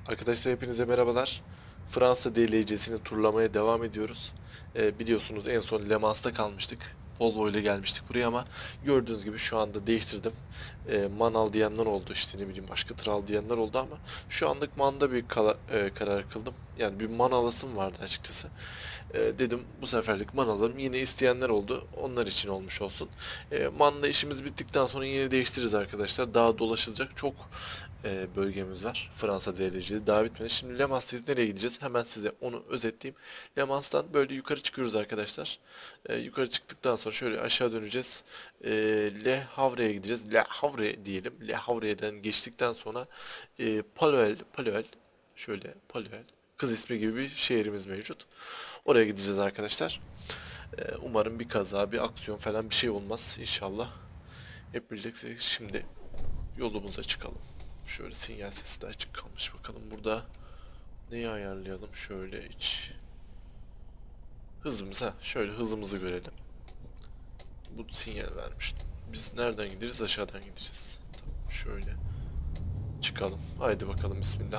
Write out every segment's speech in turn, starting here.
Arkadaşlar hepinize merhabalar. Fransa DLC'sini turlamaya devam ediyoruz. Biliyorsunuz en son Le Mans'ta kalmıştık. Volvo ile gelmiştik buraya ama gördüğünüz gibi şu anda değiştirdim. Man al diyenler oldu, işte ne bileyim başka tır al diyenler oldu ama şu anlık Man'da bir karar kıldım. Yani bir Man alasım vardı açıkçası. Dedim bu seferlik Man alalım. Yine isteyenler oldu. Onlar için olmuş olsun. Man'la işimiz bittikten sonra yine değiştiririz arkadaşlar. Daha dolaşılacak çok bölgemiz var. Fransa DLC'de daha bitmedi. Şimdi Le Mans'tayız. Nereye gideceğiz? Hemen size onu özetleyeyim. Le Mans'tan böyle yukarı çıkıyoruz arkadaşlar. Yukarı çıktıktan sonra şöyle aşağı döneceğiz. Le Havre'ye gideceğiz. Le Havre diyelim. Le Havre'den geçtikten sonra Paluel, şöyle Paluel, kız ismi gibi bir şehrimiz mevcut. Oraya gideceğiz arkadaşlar. Umarım bir kaza, bir aksiyon falan bir şey olmaz inşallah. Hep birlikte şimdi yolumuza çıkalım. Şöyle sinyal sesi de açık kalmış. Bakalım burada neyi ayarlayalım? Şöyle hiç hızımız, şöyle hızımızı görelim. Bu sinyal vermişti. Biz nereden gideriz? Aşağıdan gideceğiz. Tamam, şöyle çıkalım. Haydi bakalım, bismillah.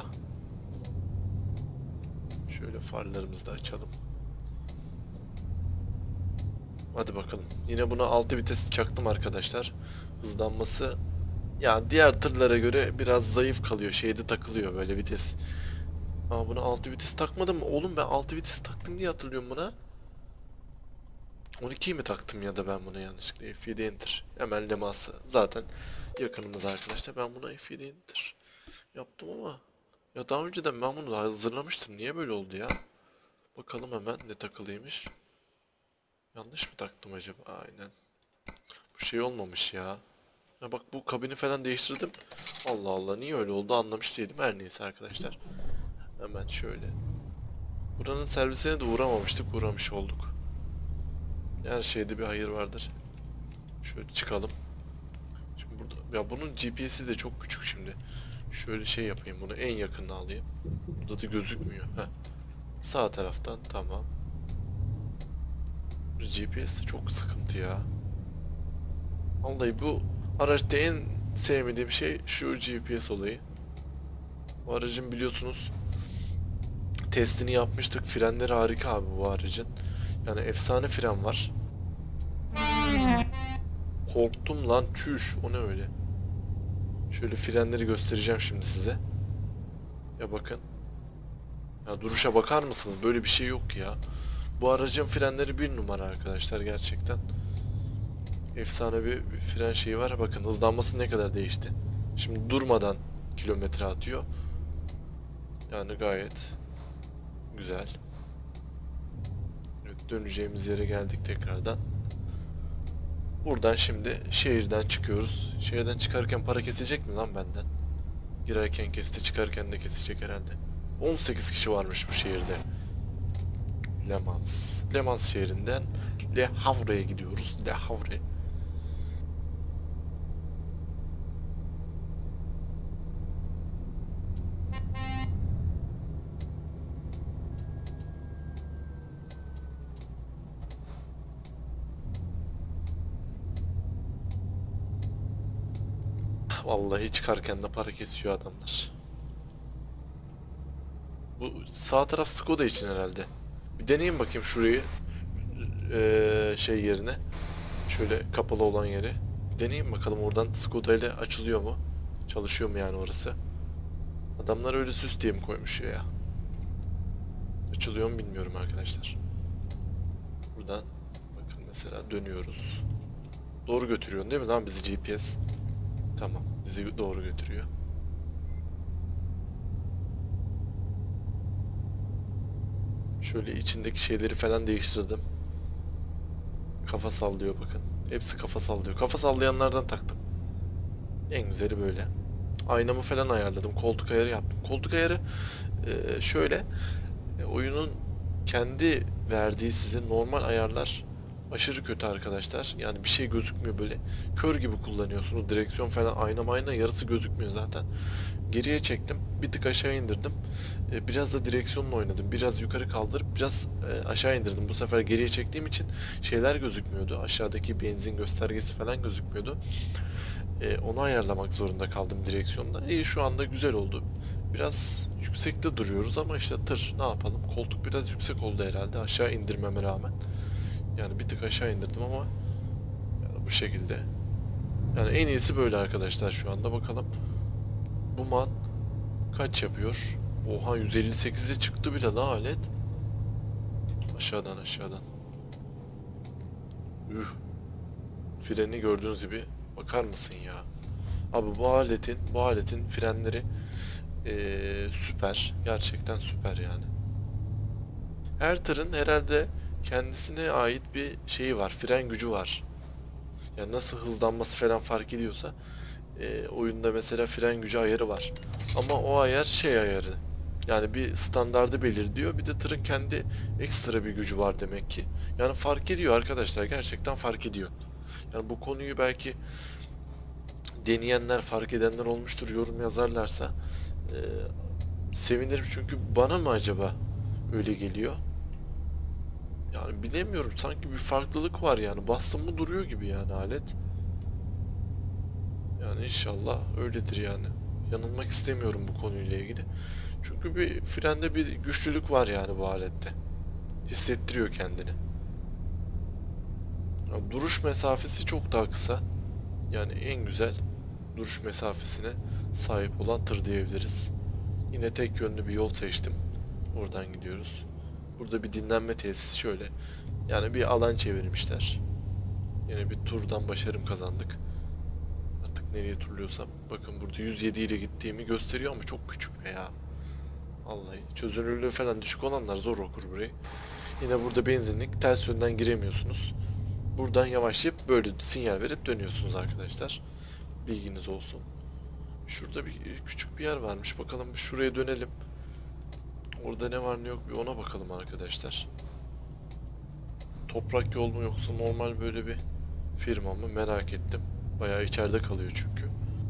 Şöyle farlarımızı da açalım. Hadi bakalım. Yine buna 6 vites çaktım arkadaşlar. Hızlanması ya diğer tırlara göre biraz zayıf kalıyor. Şeyde takılıyor böyle vites. Aa, buna 6 vites takmadım mı? Oğlum ben 6 vites taktım diye hatırlıyorum buna. 12'yi mi taktım ya da ben buna yanlışlıkla F7 Enter. Hemen leması zaten yakınımız arkadaşlar. Ben buna F7 Enter yaptım ama ya daha önceden ben bunu hazırlamıştım. Niye böyle oldu ya? Bakalım hemen ne takılıymış. Yanlış mı taktım acaba? Aynen. Bu şey olmamış ya. Ya bak, bu kabini falan değiştirdim. Allah Allah, niye öyle oldu anlamış değilim. Her neyse arkadaşlar. Hemen şöyle. Buranın servisine de uğramamıştık. Uğramış olduk. Her şeyde bir hayır vardır. Şöyle çıkalım. Şimdi burada ya bunun GPS'i de çok küçük şimdi. Şöyle şey yapayım, bunu en yakınına alayım. Burada da gözükmüyor. Heh. Sağ taraftan tamam. Bu GPS de çok sıkıntı ya. Vallahi bu araçta en sevmediğim şey şu GPS olayı. Bu aracın biliyorsunuz testini yapmıştık. Frenleri harika abi bu aracın. Yani efsane fren var. Korktum lan, çüş, o ne öyle. Şöyle frenleri göstereceğim şimdi size. Ya bakın. Ya duruşa bakar mısınız? Böyle bir şey yok ya. Bu aracın frenleri bir numara arkadaşlar gerçekten. Efsane bir fren şeyi var. Bakın hızlanması ne kadar değişti. Şimdi durmadan kilometre atıyor. Yani gayet güzel. Evet, döneceğimiz yere geldik tekrardan. Buradan şimdi şehirden çıkıyoruz. Şehirden çıkarken para kesecek mi lan benden? Girerken kesti, çıkarken de kesecek herhalde. 18 kişi varmış bu şehirde. Le Mans. Le Mans şehrinden Le Havre'ye gidiyoruz. Le Havre. Vallahi çıkarken de para kesiyor adamlar. Bu sağ taraf Skoda için herhalde. Bir deneyeyim bakayım şurayı. Şey yerine. Şöyle kapalı olan yeri. Bir deneyeyim bakalım oradan Skoda ile açılıyor mu? Çalışıyor mu yani orası? Adamlar öyle süs diye mi koymuş ya? Açılıyor mu bilmiyorum arkadaşlar. Buradan bakın mesela dönüyoruz. Doğru götürüyorsun değil mi lan bizi GPS? Tamam, bizi doğru götürüyor. Şöyle içindeki şeyleri falan değiştirdim. Kafa sallıyor bakın. Hepsi kafa sallıyor. Kafa sallayanlardan taktım. En güzeli böyle. Aynamı falan ayarladım. Koltuk ayarı yaptım. Koltuk ayarı şöyle. Oyunun kendi verdiği size normal ayarlar aşırı kötü arkadaşlar. Yani bir şey gözükmüyor böyle. Kör gibi kullanıyorsunuz. Direksiyon falan ayna yarısı gözükmüyor zaten. Geriye çektim. Bir tık aşağı indirdim. Biraz da direksiyonla oynadım. Biraz yukarı kaldırıp biraz aşağı indirdim. Bu sefer geriye çektiğim için şeyler gözükmüyordu. Aşağıdaki benzin göstergesi falan gözükmüyordu. Onu ayarlamak zorunda kaldım direksiyonda. Şu anda güzel oldu. Biraz yüksekte duruyoruz ama işte tır, ne yapalım? Koltuk biraz yüksek oldu herhalde aşağı indirmeme rağmen. Yani bir tık aşağı indirdim ama yani bu şekilde. Yani en iyisi böyle arkadaşlar şu anda. Bakalım bu man kaç yapıyor? Oha, 158'e çıktı bile lan alet. Aşağıdan aşağıdan. Üh. Freni gördüğünüz gibi, bakar mısın ya? Abi bu aletin frenleri süper. Gerçekten süper yani. Her tırın herhalde kendisine ait bir şeyi var. Fren gücü var. Yani nasıl hızlanması falan fark ediyorsa oyunda mesela fren gücü ayarı var. Ama o ayar şey ayarı. Yani bir standardı belirliyor. Bir de tırın kendi ekstra bir gücü var demek ki. Yani fark ediyor arkadaşlar. Gerçekten fark ediyor. Yani bu konuyu belki deneyenler, fark edenler olmuştur. Yorum yazarlarsa sevinirim. Çünkü bana mı acaba öyle geliyor? Yani bilemiyorum. Sanki bir farklılık var yani. Bastım mı duruyor gibi yani alet. Yani inşallah öyledir yani. Yanılmak istemiyorum bu konuyla ilgili. Çünkü bir frende bir güçlülük var yani bu alette. Hissettiriyor kendini. Ya duruş mesafesi çok daha kısa. Yani en güzel duruş mesafesine sahip olan tır diyebiliriz. Yine tek yönlü bir yol seçtim. Oradan gidiyoruz. Burada bir dinlenme tesisi şöyle. Yani bir alan çevirmişler. Yine bir turdan başarım kazandık. Artık nereye turluyorsam. Bakın burada 107 ile gittiğimi gösteriyor ama çok küçük be ya. Vallahi çözünürlüğü falan düşük olanlar zor okur burayı. Yine burada benzinlik, ters yönden giremiyorsunuz. Buradan yavaşlayıp böyle sinyal verip dönüyorsunuz arkadaşlar. Bilginiz olsun. Şurada bir küçük bir yer varmış. Bakalım bir şuraya dönelim. Orada ne var ne yok bir ona bakalım arkadaşlar. Toprak yol mu yoksa normal böyle bir firma mı, merak ettim. Bayağı içeride kalıyor çünkü.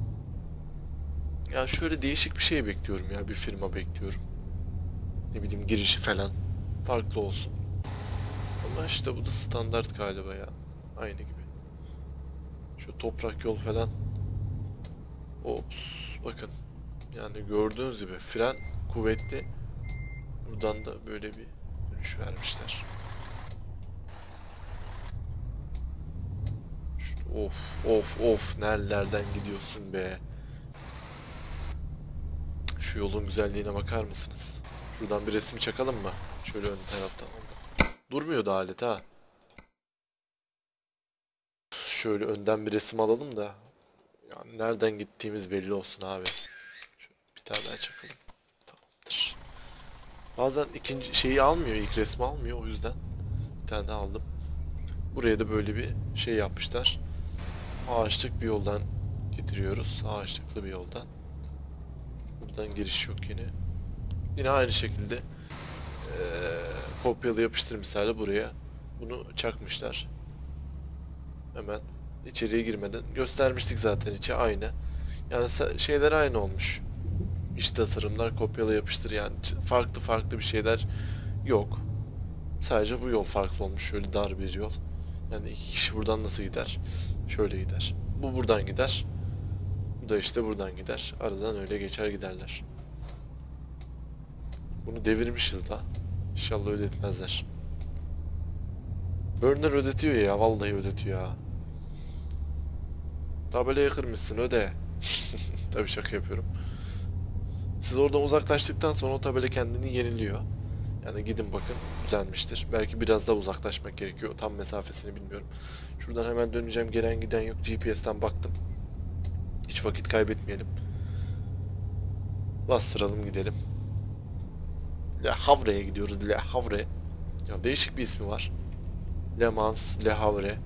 Ya şöyle değişik bir şey bekliyorum ya, bir firma bekliyorum. Ne bileyim, girişi falan farklı olsun. Ama işte bu da standart galiba ya. Aynı gibi. Şu toprak yol falan. Ops, bakın. Yani gördüğünüz gibi fren kuvvetli. Buradan da böyle bir dönüş vermişler. Of of of, nerelerden gidiyorsun be. Şu yolun güzelliğine bakar mısınız? Şuradan bir resim çakalım mı? Şöyle ön taraftan. Durmuyor da alet ha. Şöyle önden bir resim alalım da. Yani nereden gittiğimiz belli olsun abi. Şöyle bir tane daha çakalım. Tamamdır. Bazen ikinci şeyi almıyor, ilk resmi almıyor, o yüzden bir tane daha aldım. Buraya da böyle bir şey yapmışlar. Ağaçlık bir yoldan getiriyoruz. Ağaçlıklı bir yoldan. Buradan giriş yok yine. Yine aynı şekilde kopyala yapıştır misali buraya bunu çakmışlar. Hemen içeriye girmeden göstermiştik zaten, içi aynı. Yani şeyler aynı olmuş. İç tasarımlar kopyala yapıştır, yani farklı farklı bir şeyler yok. Sadece bu yol farklı olmuş. Şöyle dar bir yol. Yani iki kişi buradan nasıl gider? Şöyle gider. Bu buradan gider. Bu da işte buradan gider. Aradan öyle geçer giderler. Bunu devirmişiz da. İnşallah öyle etmezler. Burner ödetiyor ya. Vallahi ödetiyor ya. Tabelayı kırmışsın, öde. Tabii şaka yapıyorum. Siz oradan uzaklaştıktan sonra o tabela kendini yeniliyor. Yani gidin bakın, düzelmiştir. Belki biraz daha uzaklaşmak gerekiyor. Tam mesafesini bilmiyorum. Şuradan hemen döneceğim. Gelen giden yok. GPS'ten baktım. Hiç vakit kaybetmeyelim. Bastıralım gidelim. Le Havre'ye gidiyoruz. Le Havre. Ya değişik bir ismi var. Le Mans, Le Havre.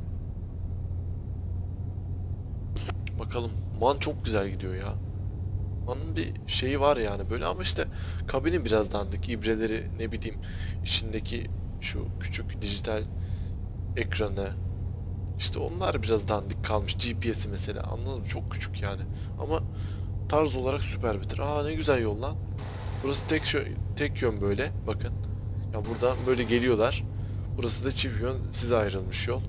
Bakalım. Man çok güzel gidiyor ya. Man'ın bir şeyi var yani böyle, ama işte kabini biraz dandik. İbreleri, ne bileyim, içindeki şu küçük dijital ekranı, işte onlar biraz dandik kalmış. GPS'i mesela, anladın mı? Çok küçük yani. Ama tarz olarak süper bitir. Aa, ne güzel yol lan. Burası tek yön böyle. Bakın. Ya buradan böyle geliyorlar. Burası da çift yön, size ayrılmış yol.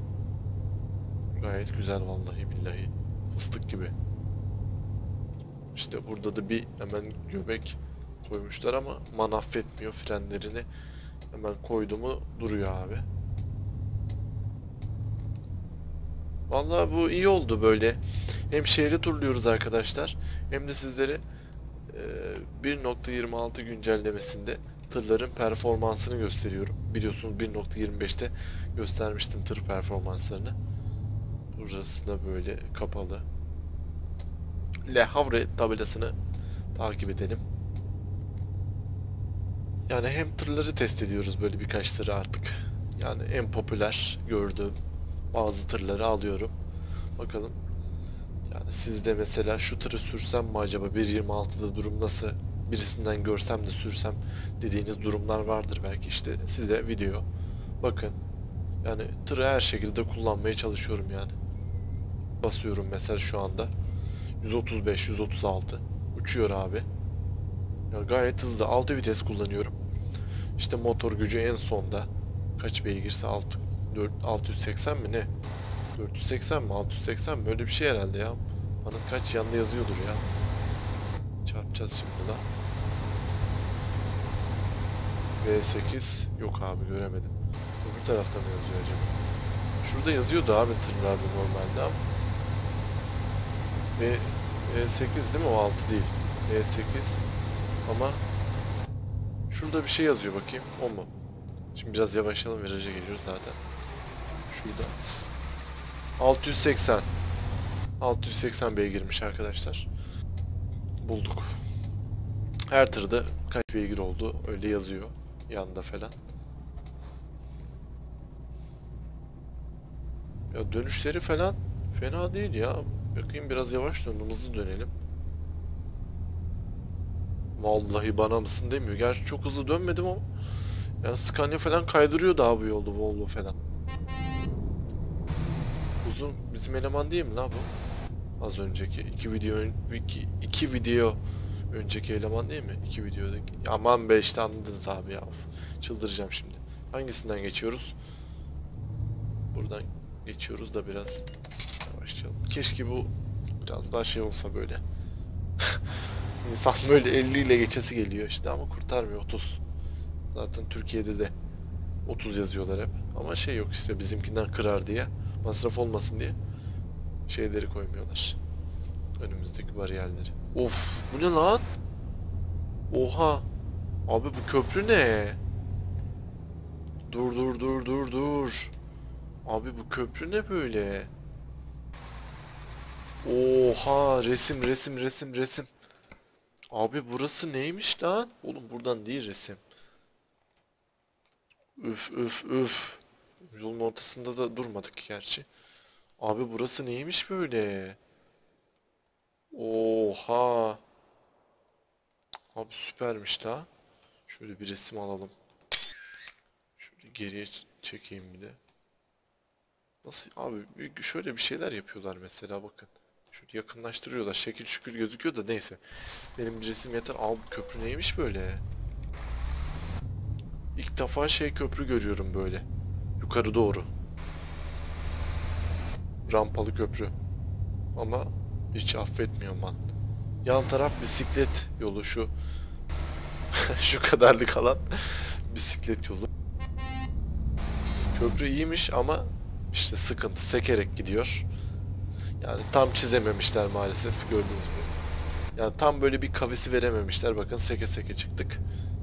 Gayet güzel vallahi billahi. Fıstık gibi. İşte burada da bir hemen göbek koymuşlar ama man affetmiyor, frenlerini hemen koydu mu duruyor abi. Vallahi bu iyi oldu böyle. Hem şehri turluyoruz arkadaşlar, hem de sizlere 1.26 güncellemesinde tırların performansını gösteriyorum. Biliyorsunuz 1.25'te göstermiştim tır performanslarını. Burası da böyle kapalı. Le Havre tabelasını takip edelim. Yani hem tırları test ediyoruz, böyle birkaç tırı artık. Yani en popüler gördüğüm bazı tırları alıyorum. Bakalım. Yani siz de mesela şu tırı sürsem mi acaba, 1.26'da durum nasıl? Birisinden görsem de sürsem dediğiniz durumlar vardır belki, işte size video. Bakın. Yani tırı her şekilde kullanmaya çalışıyorum yani. Basıyorum mesela şu anda. 135, 136. Uçuyor abi. Yani gayet hızlı. 6 vites kullanıyorum. İşte motor gücü en sonda. Kaç beygirse 680 mi ne? 480 mi? 680 mi? Öyle bir şey herhalde ya. Bana kaç yanında yazıyordur ya. Çarpacağız şimdi da. V8 yok abi, göremedim. Öbür tarafta mı yazıyor acaba? Şurada yazıyordu abi tırlarda normalde ama. V8 değil mi? O 6 değil. V8 ama şurada bir şey yazıyor, bakayım. O mu? Şimdi biraz yavaşlayalım, viraja geliyoruz zaten. Şurada. 680. 680 beygirmiş arkadaşlar. Bulduk. Her tırda kaç beygir oldu öyle yazıyor yanında falan. Ya dönüşleri falan fena değil ya. Bakayım, biraz yavaş döndüm, hızlı dönelim. Vallahi bana mısın demiyor. Gerçi çok hızlı dönmedim ama yani Scania falan kaydırıyor daha bu yolda, Volvo falan. Uzun bizim eleman değil mi la bu? Az önceki iki video önceki eleman değil mi? İki videodaki. Aman be, işte anladınız abi ya. Of, çıldıracağım şimdi. Hangisinden geçiyoruz? Buradan geçiyoruz da biraz yavaşlayalım. Keşke bu biraz daha şey olsa böyle. İnsan böyle 50 ile geçesi geliyor işte ama kurtarmıyor 30. Zaten Türkiye'de de 30 yazıyorlar hep. Ama şey yok işte, bizimkinden kırar diye. Masraf olmasın diye şeyleri koymuyorlar. Önümüzdeki bariyerleri. Of, bu ne lan? Oha. Abi bu köprü ne? Dur dur dur dur dur. Abi bu köprü ne böyle? Oha, resim resim resim resim. Abi burası neymiş lan? Oğlum buradan değil resim. Üf üf üf. Yolun ortasında da durmadık gerçi. Abi burası neymiş böyle? Oha. Abi süpermiş la. Şöyle bir resim alalım. Şöyle geriye çekeyim bir de. Nasıl abi, şöyle bir şeyler yapıyorlar mesela, bakın. Şöyle yakınlaştırıyorlar. Şekil şükür gözüküyor da neyse. Benim bir resim yeter. Abi bu köprü neymiş böyle? İlk defa şey köprü görüyorum böyle. Yukarı doğru. Rampalı köprü. Ama hiç affetmiyor man. Yan taraf bisiklet yolu şu. Şu kadarlık alan bisiklet yolu. Köprü iyiymiş ama işte sıkıntı, sekerek gidiyor. Yani tam çizememişler maalesef, gördüğünüz gibi. Yani tam böyle bir kavisi verememişler. Bakın seke seke çıktık.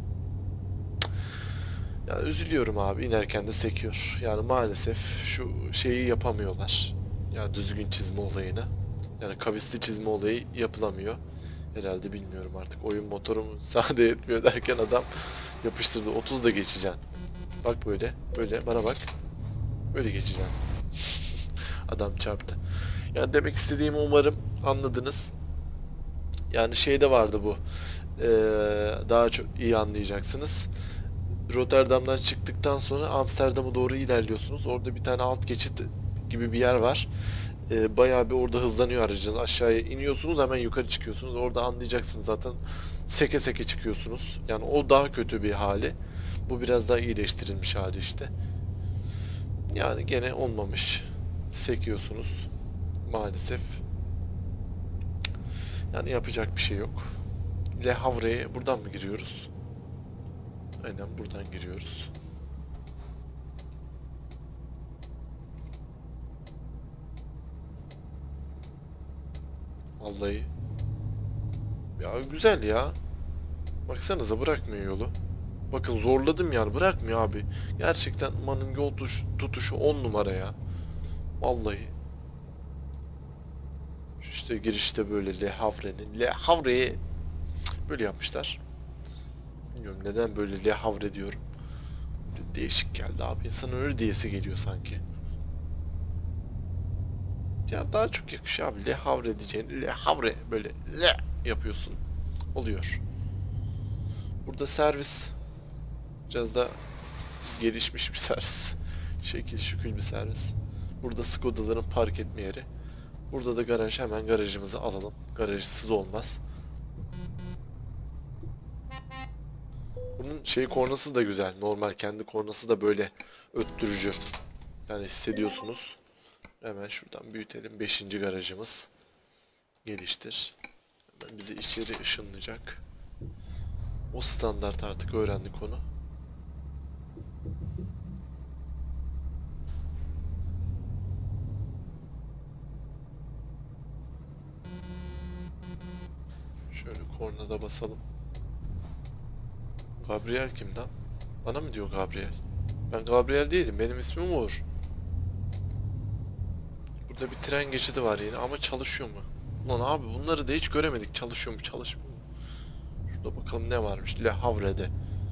Yani üzülüyorum abi, inerken de sekiyor. Yani maalesef şu şeyi yapamıyorlar. Yani düzgün çizme olayını. Yani kavisli çizme olayı yapılamıyor. Herhalde, bilmiyorum artık. Oyun motoru mu müsaade etmiyor derken adam yapıştırdı. 30 da geçeceksin. Bak böyle. Böyle bana bak. Böyle geçeceksin. Adam çarptı. Yani demek istediğimi umarım anladınız. Yani şeyde vardı bu. Daha çok iyi anlayacaksınız. Rotterdam'dan çıktıktan sonra Amsterdam'a doğru ilerliyorsunuz. Orada bir tane alt geçit gibi bir yer var. Bayağı bir orada hızlanıyor aracınız. Aşağıya iniyorsunuz, hemen yukarı çıkıyorsunuz. Orada anlayacaksınız zaten. Seke seke çıkıyorsunuz. Yani o daha kötü bir hali. Bu biraz daha iyileştirilmiş hali işte. Yani gene olmamış. Sekiyorsunuz. Maalesef. Yani yapacak bir şey yok. Le Havre'ye buradan mı giriyoruz? Aynen buradan giriyoruz. Vallahi ya güzel ya. Baksanıza bırakmıyor yolu. Bakın zorladım yani bırakmıyor abi. Gerçekten Man'ın yol tutuşu 10 numara ya. Vallahi. İşte girişte böyle Le Havre'nin. Le Havre'ye böyle yapmışlar. Bilmiyorum neden böyle Le Havre diyorum. Değişik geldi abi. İnsanın öyle diyesi geliyor sanki. Ya daha çok yakışıyor abi. Le Havre diyeceğin. Le Havre böyle le yapıyorsun. Oluyor. Burada servis. Biraz da gelişmiş bir servis. Şekil şükül bir servis. Burada Skoda'ların park etme yeri. Burada da garaj. Hemen garajımızı alalım. Garajsız olmaz. Bunun kornası da güzel. Normal kendi kornası da böyle öttürücü. Yani hissediyorsunuz. Hemen şuradan büyütelim. 5. garajımız. Geliştir. Hemen bizi içeri ışınlayacak. O standart artık öğrendik onu. Şöyle kornada basalım. Gabriel kim lan? Bana mı diyor Gabriel? Ben Gabriel değilim. Benim ismim Uğur. Burada bir tren geçidi var yine ama çalışıyor mu? Ulan abi bunları da hiç göremedik. Çalışıyor mu çalışmıyor mu? Şurada bakalım ne varmış. Le Havre'de.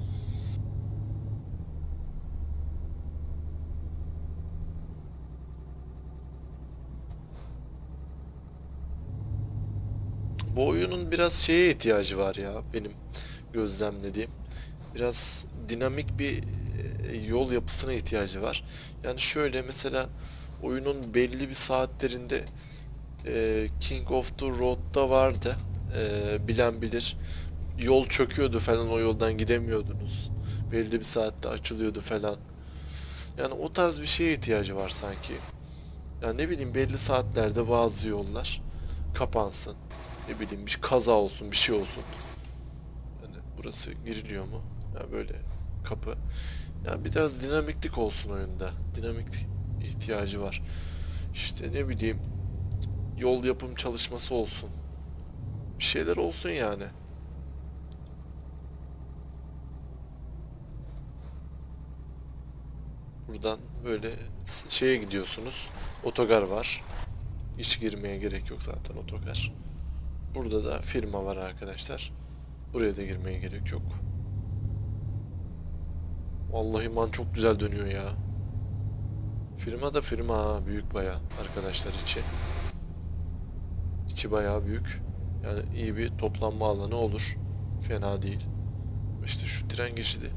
Bu oyunun biraz şeye ihtiyacı var ya benim gözlemlediğim. Biraz dinamik bir yol yapısına ihtiyacı var. Yani şöyle mesela oyunun belli bir saatlerinde King of the Road'da vardı. Bilen bilir. Yol çöküyordu falan, o yoldan gidemiyordunuz. Belli bir saatte açılıyordu falan. Yani o tarz bir şeye ihtiyacı var sanki. Yani ne bileyim belli saatlerde bazı yollar kapansın. Ne bileyim bir kaza olsun, bir şey olsun. Yani burası giriliyor mu? Ya böyle kapı. Ya biraz dinamiklik olsun oyunda. Dinamik ihtiyacı var. İşte ne bileyim yol yapım çalışması olsun. Bir şeyler olsun yani. Buradan böyle şeye gidiyorsunuz. Otogar var. Hiç girmeye gerek yok zaten otogar. Burada da firma var arkadaşlar. Buraya da girmeye gerek yok. Vallahi man çok güzel dönüyor ya. Firma da firma ha, büyük bayağı arkadaşlar içi. İçi bayağı büyük. Yani iyi bir toplanma alanı olur. Fena değil. İşte şu tren geçidi.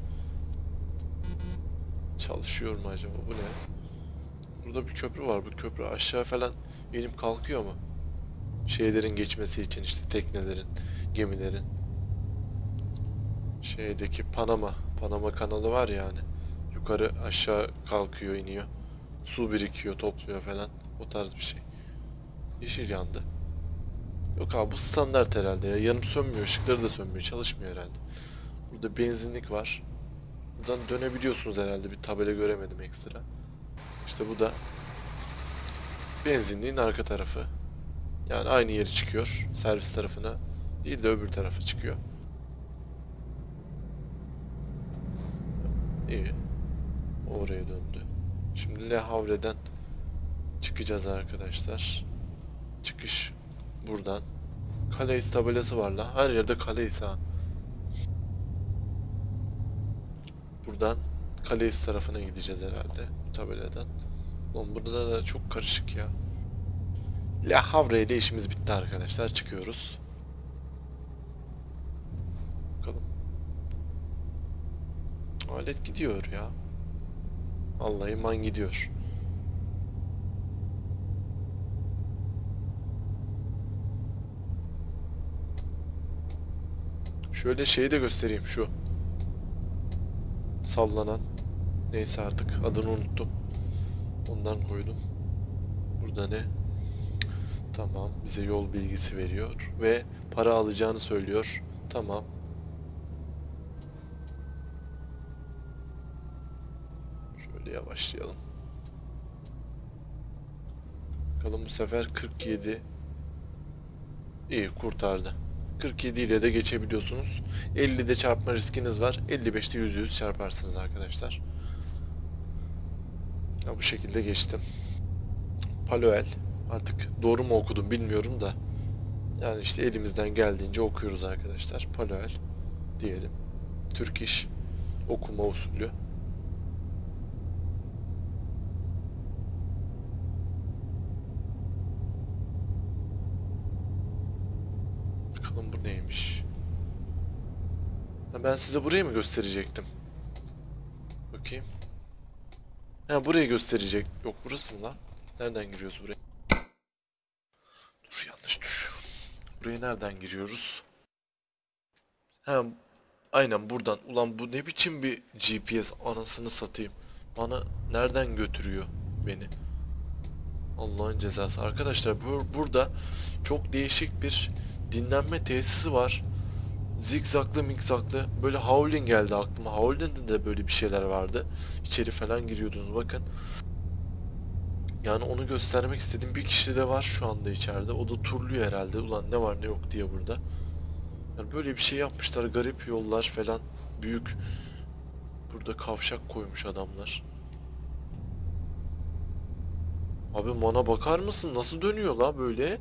Çalışıyor mu acaba? Bu ne? Burada bir köprü var. Bu köprü aşağı falan inip kalkıyor mu? Şeylerin geçmesi için işte teknelerin, gemilerin. Şeydeki Panama kanalı var yani. Yukarı aşağı kalkıyor, iniyor. Su birikiyor, topluyor falan. O tarz bir şey. Yeşil yandı. Yok abi bu standart herhalde ya. Yanıp sönmüyor, ışıkları da sönmüyor, çalışmıyor herhalde. Burada benzinlik var. Buradan dönebiliyorsunuz herhalde. Bir tabela göremedim ekstra. İşte bu da benzinliğin arka tarafı. Yani aynı yeri çıkıyor. Servis tarafına değil de öbür tarafa çıkıyor. İyi. Oraya döndü. Şimdi Le Havre'den çıkacağız arkadaşlar. Çıkış buradan. Calais tabelası var la. Her yerde Calais ha. Buradan Calais tarafına gideceğiz herhalde. Bu tabeladan. Oğlum burada da çok karışık ya. Le Havre ile işimiz bitti arkadaşlar. Çıkıyoruz. Bakalım. Alet gidiyor ya. Vallahi man gidiyor. Şöyle şeyi de göstereyim şu. Sallanan. Neyse artık adını unuttum. Ondan koydum. Burada ne? Tamam, bize yol bilgisi veriyor ve para alacağını söylüyor. Tamam. Şöyle yavaşlayalım. Bakalım bu sefer 47. İyi kurtardı. 47 ile de geçebiliyorsunuz. 50'de çarpma riskiniz var. 55'te %100 çarparsınız arkadaşlar. Ya bu şekilde geçtim. Paloel. Artık doğru mu okudum bilmiyorum da. Yani işte elimizden geldiğince okuyoruz arkadaşlar. Paloel diyelim. Türk iş okuma usulü. Bakalım bu neymiş? Ha, ben size burayı mı gösterecektim? Bakayım. Ha, burayı gösterecek. Yok burası mı lan? Nereden giriyoruz buraya? Dur yanlış tuş. Buraya nereden giriyoruz? Ha, aynen buradan. Ulan bu ne biçim bir GPS, anasını satayım. Bana nereden götürüyor beni? Allah'ın cezası. Arkadaşlar burada çok değişik bir dinlenme tesisi var. Zigzaklı migzaklı. Böyle Howling geldi aklıma. Howling'de de böyle bir şeyler vardı. İçeri falan giriyordunuz bakın. Yani onu göstermek istedim. Bir kişi de var şu anda içeride. O da turluyor herhalde. Ulan ne var ne yok diye burada. Yani böyle bir şey yapmışlar. Garip yollar falan. Büyük. Burada kavşak koymuş adamlar. Abi mana bakar mısın? Nasıl dönüyor la böyle?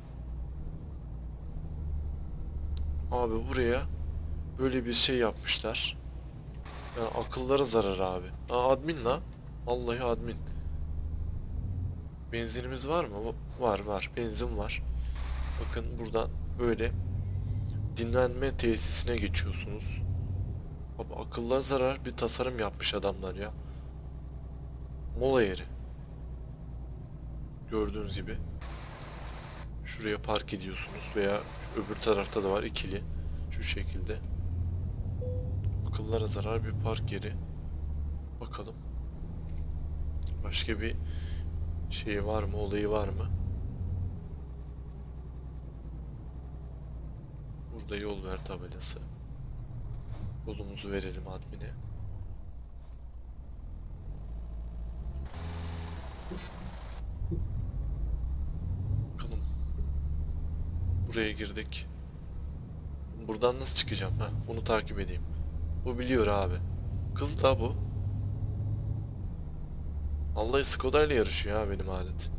Abi buraya böyle bir şey yapmışlar. Yani akıllara zarar abi. Aa, admin la. Vallahi admin. Benzinimiz var mı? Var var. Benzin var. Bakın buradan böyle dinlenme tesisine geçiyorsunuz. Abi akıllara zarar bir tasarım yapmış adamlar ya. Mola yeri. Gördüğünüz gibi. Şuraya park ediyorsunuz veya öbür tarafta da var ikili. Şu şekilde. Akıllara zarar bir park yeri. Bakalım. Başka bir şey var mı? Olayı var mı? Burada yol ver tabelası. Yolumuzu verelim admine. Bakalım. Buraya girdik. Buradan nasıl çıkacağım? Ha, bunu takip edeyim. Bu biliyor abi. Kız da bu. Vallahi Skoda ile yarışıyor ha benim alet.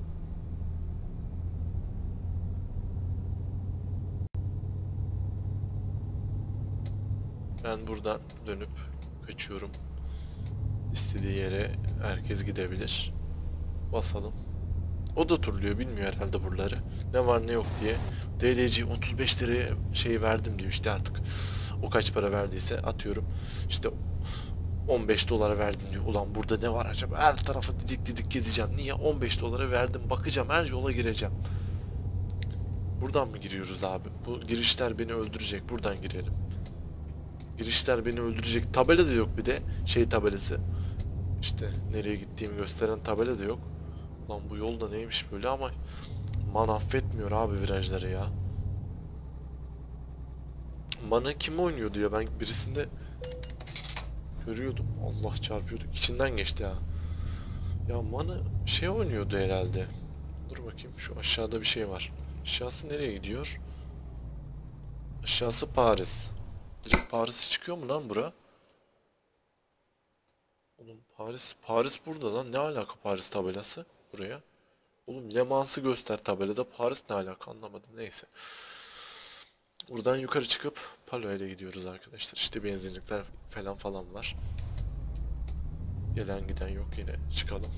Ben buradan dönüp kaçıyorum. İstediği yere herkes gidebilir. Basalım. O da turluyor, bilmiyor herhalde buraları. Ne var ne yok diye. DLC 35 liraya şey verdim diyor işte artık. O kaç para verdiyse atıyorum. İşte 15 dolara verdim diyor. Ulan burada ne var acaba? Her tarafı didik didik gezeceğim. Niye? 15 dolara verdim. Bakacağım, her yola gireceğim. Buradan mı giriyoruz abi? Bu girişler beni öldürecek. Buradan girelim. Girişler beni öldürecek. Tabela da yok bir de. Şey tabelası. İşte nereye gittiğimi gösteren tabela da yok. Lan bu yol da neymiş böyle ama man affetmiyor abi virajları ya. Manı kim oynuyordu ya, ben birisinde görüyordum. Allah çarpıyordu. İçinden geçti ya. Ya Manı şey oynuyordu herhalde. Dur bakayım, şu aşağıda bir şey var. Aşağısı nereye gidiyor? Aşağısı Paris. Direkt Paris'e çıkıyor mu lan bura? Oğlum Paris burada lan. Ne alaka Paris tabelası buraya? Oğlum Le Mans'ı göster tabelada. Paris ne alaka anlamadım. Neyse. Buradan yukarı çıkıp Palo'ya gidiyoruz arkadaşlar. İşte benzinlikler falan var. Gelen giden yok, yine çıkalım.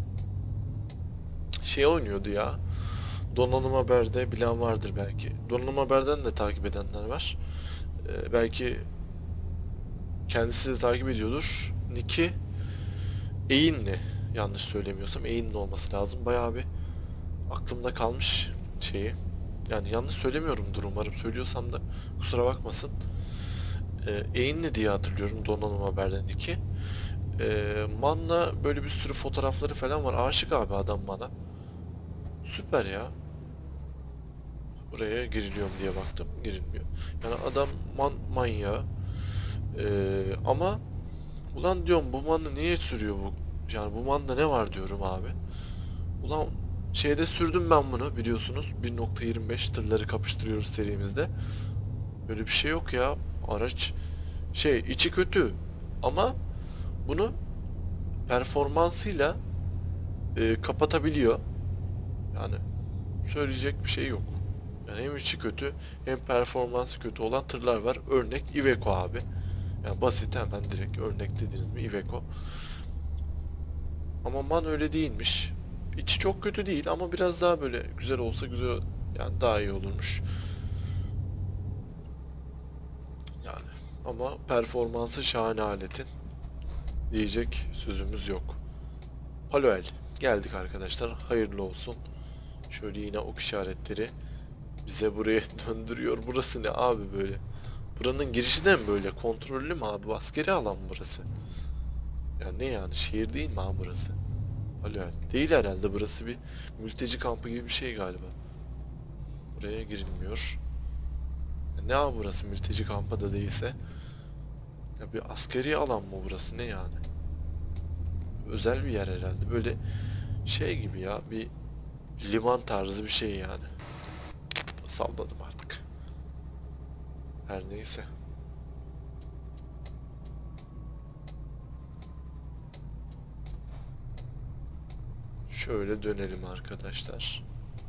Şey oynuyordu ya. Donanım Haber'de bilen vardır belki. Donanım Haber'den de takip edenler var. Belki kendisi de takip ediyordur. Nick'i Eğinli. Yanlış söylemiyorsam Eğinli olması lazım. Bayağı bir aklımda kalmış şeyi. Yani yanlış söylemiyorumdur umarım. Söylüyorsam da kusura bakmasın. Eğinli diye hatırlıyorum Donanım Haber'den Nick'i. Man'la böyle bir sürü fotoğrafları falan var. Aşık abi adam bana. Süper ya. Buraya giriliyor mu diye baktım. Girilmiyor. Yani adam manyağı. Ama ulan diyorum bu manda niye sürüyor bu? Yani bu manda ne var diyorum abi. Ulan şeyde sürdüm ben bunu biliyorsunuz. 1.25 tırları kapıştırıyoruz serimizde. Böyle bir şey yok ya. Araç içi kötü. Ama bunu performansıyla kapatabiliyor. Yani söyleyecek bir şey yok. Yani hem içi kötü hem performansı kötü olan tırlar var. Örnek Iveco abi. Yani basit hemen direkt örnek dediniz mi Iveco. Ama MAN öyle değilmiş. İçi çok kötü değil ama biraz daha böyle güzel olsa güzel yani daha iyi olurmuş. Yani ama performansı şahane aletin. Diyecek sözümüz yok. Paloel geldik arkadaşlar. Hayırlı olsun. Şöyle yine ok işaretleri bize buraya döndürüyor. Burası ne abi böyle? Buranın girişi de mi böyle? Kontrollü mü abi? Askeri alan mı burası? Ya ne yani? Şehir değil mi abi burası? Alo, değil herhalde. Burası bir mülteci kampı gibi bir şey galiba. Buraya girilmiyor. Ya ne abi burası? Mülteci kampı da değilse. Ya bir askeri alan mı burası? Ne yani? Özel bir yer herhalde. Böyle şey gibi ya. Bir liman tarzı bir şey yani. Salladım artık. Her neyse. Şöyle dönelim arkadaşlar.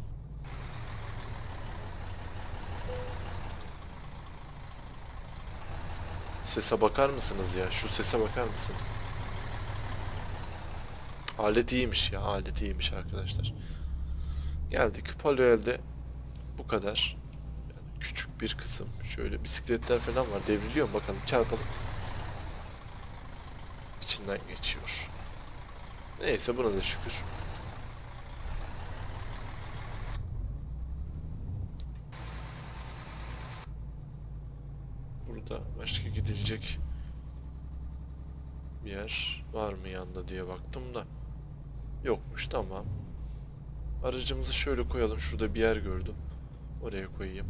Sese bakar mısınız ya? Şu sese bakar mısın? Alet iyiymiş ya. Alet iyiymiş arkadaşlar. Geldik. Paloel'de bu kadar. Yani küçük bir kısım. Şöyle bisikletler falan var. Devriliyor mu bakalım. Çarpalım. İçinden geçiyor. Neyse buna da şükür. Burada başka gidilecek bir yer var mı yanında diye baktım da. Yokmuş, tamam. Aracımızı şöyle koyalım. Şurada bir yer gördüm. Oraya koyayım.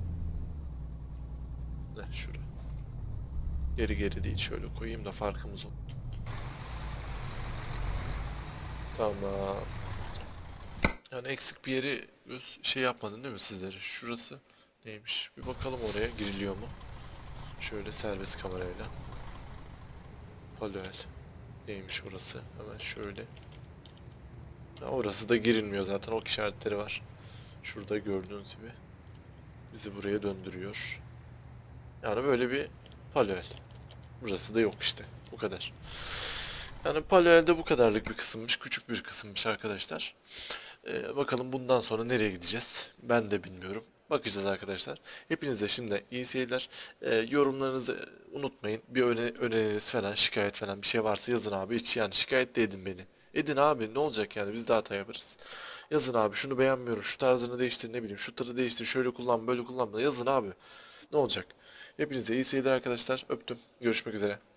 Ne şuraya. Geri geri değil, şöyle koyayım da farkımız olsun. Tamam. Yani eksik bir yeri şey yapmadın değil mi sizlere? Şurası neymiş? Bir bakalım oraya giriliyor mu? Şöyle serbest kamerayla. Paloel. Neymiş orası? Hemen şöyle. Ha, orası da girilmiyor zaten. Ok işaretleri var. Şurada gördüğünüz gibi. Bizi buraya döndürüyor. Yani böyle bir Paloel. Burası da yok işte. Bu kadar. Yani Paloel'de bu kadarlık bir kısımmış. Küçük bir kısımmış arkadaşlar. Bakalım bundan sonra nereye gideceğiz? Ben de bilmiyorum. Bakacağız arkadaşlar. Hepinize şimdi iyi seyirler. Yorumlarınızı unutmayın. Bir öneriniz falan, şikayet falan bir şey varsa yazın abi. Hiç yani şikayet de edin beni. Edin abi, ne olacak yani, biz de hata yaparız. Yazın abi, şunu beğenmiyorum, şu tarzını değiştir, ne bileyim şu tırı değiştir, şöyle kullan böyle kullan, yazın abi. Ne olacak? Hepinize iyi seyirler arkadaşlar. Öptüm. Görüşmek üzere.